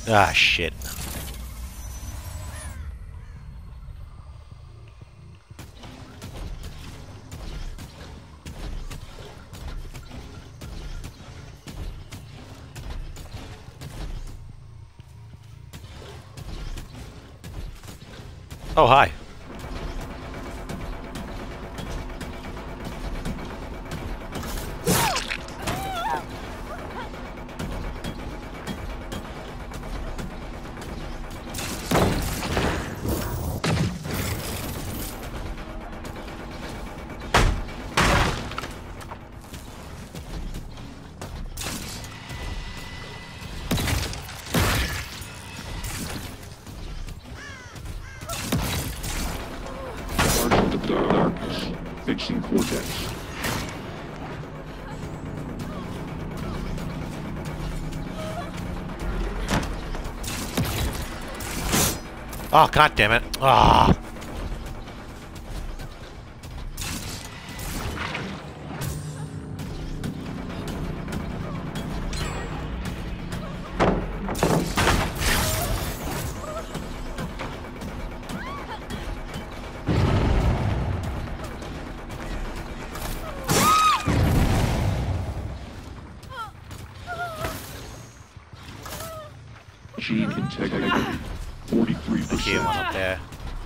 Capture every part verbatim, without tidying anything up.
Ah, shit. Oh, hi. Darkness. Fixing Cortex. Oh, god damn it. Ah. Gene integrity. forty-three The key one percent. up there.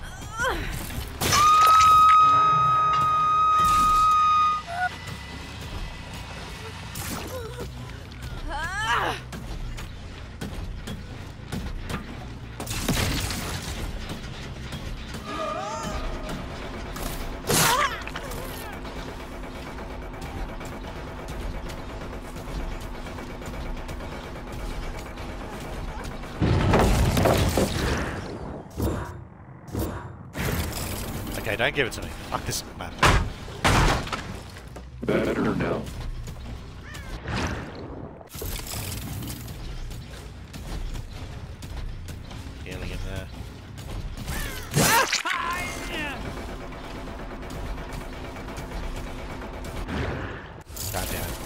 Okay, don't give it to me. Fuck this man. Better now. Healing in there. God damn it.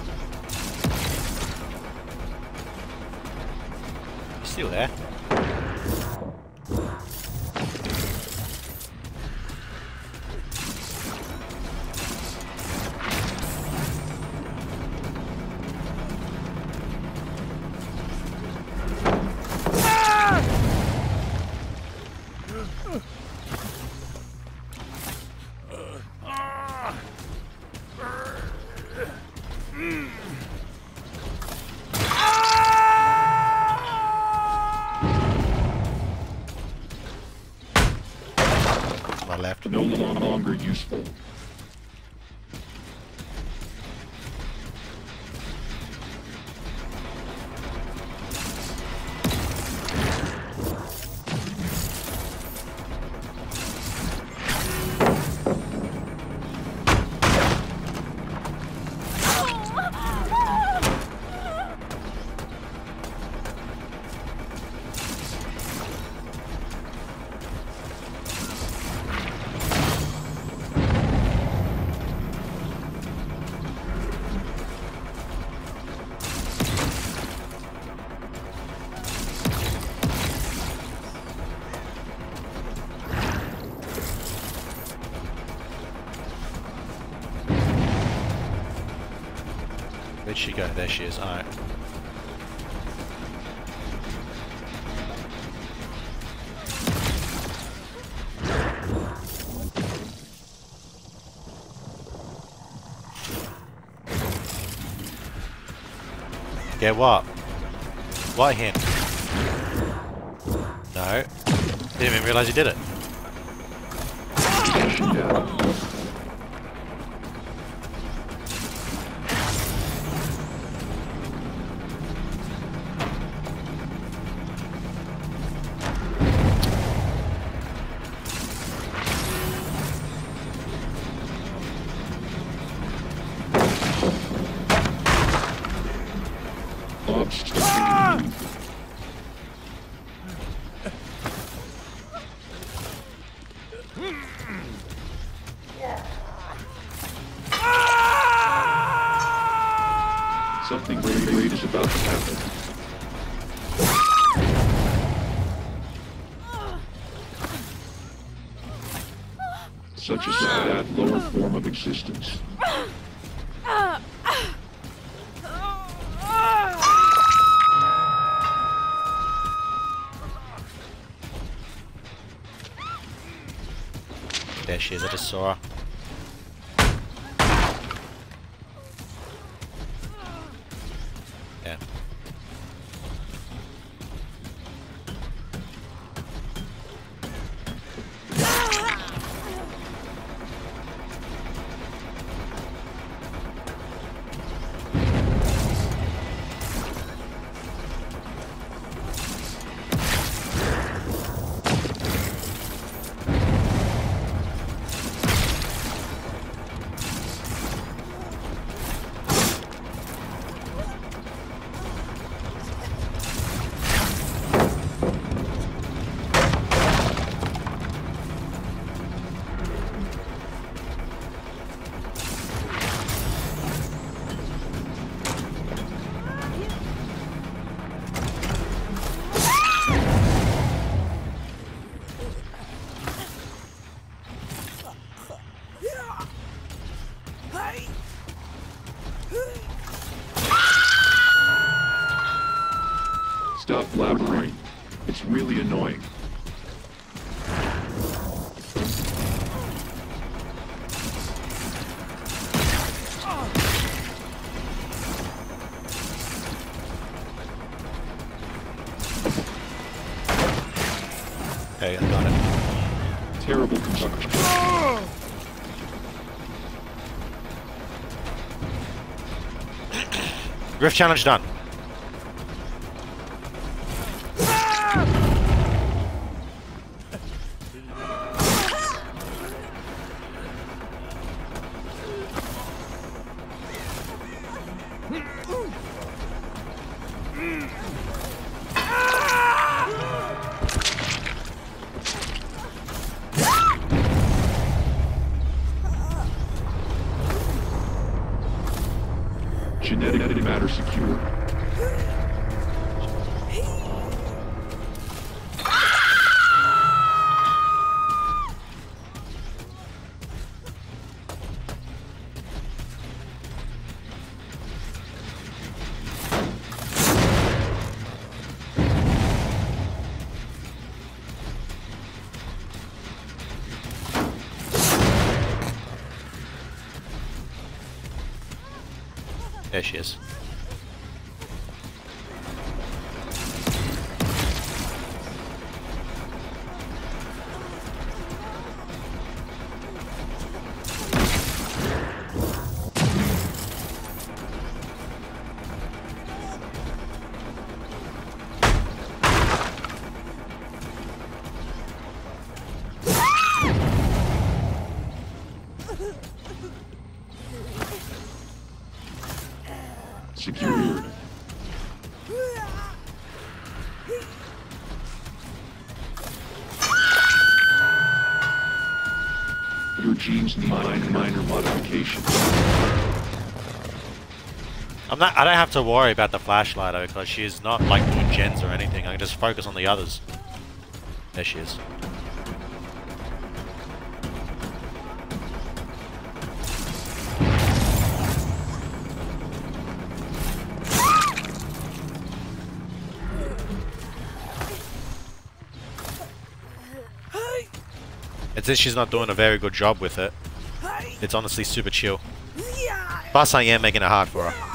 You still there? My left. No longer useful. Where'd she go? There she is. Alright. Get what? What hint? No. Didn't even realise you did it. Yeah. Something great, great is about to happen. Such a sad lower form of existence. There she is, I just saw her. Yeah. Stop blabbering. It's really annoying. Okay, I got it. Terrible construction. Rift challenge done. Genetic matter secure. There she is. Secured. Your genes need minor, minor modifications. I'm not. I don't have to worry about the flashlight though, because she's not like doing gens or anything. I can just focus on the others. There she is. It's as she's not doing a very good job with it. It's honestly super chill. Plus I am making it hard for her.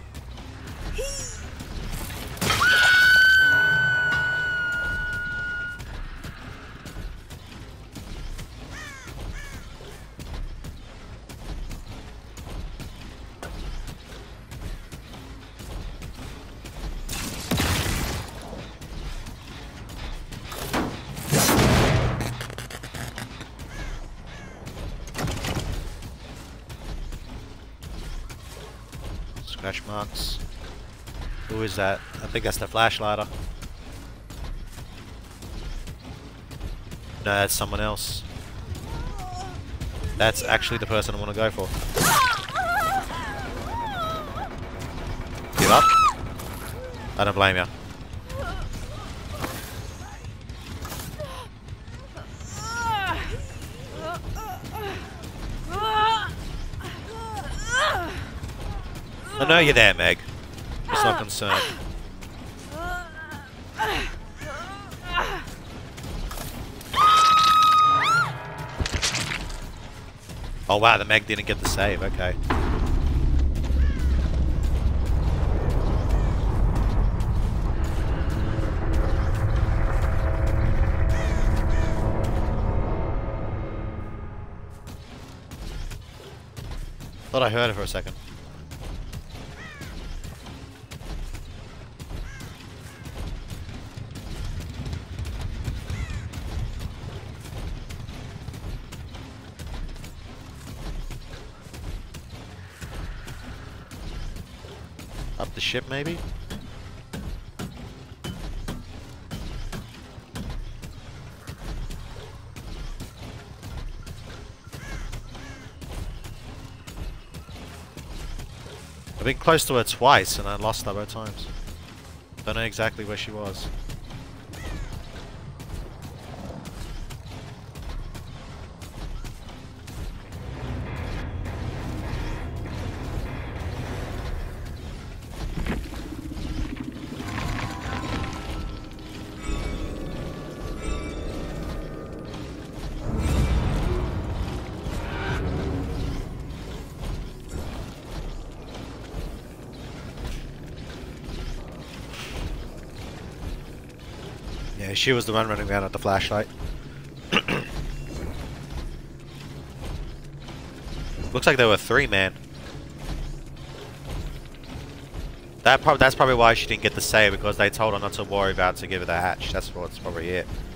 Scratch marks. Who is that? I think that's the flashlighter. No, that's someone else. That's actually the person I want to go for. Give up? I don't blame you. I know you're there, Meg. Just not concerned. Oh wow, the Meg didn't get the save, okay. Thought I heard it for a second. Up the ship, maybe? I've been close to her twice and I lost her both times. Don't know exactly where she was. Yeah, she was the one running around with the flashlight. Looks like there were three, man. That prob that's probably why she didn't get the save, because they told her not to worry about to give her the hatch. That's what's probably it.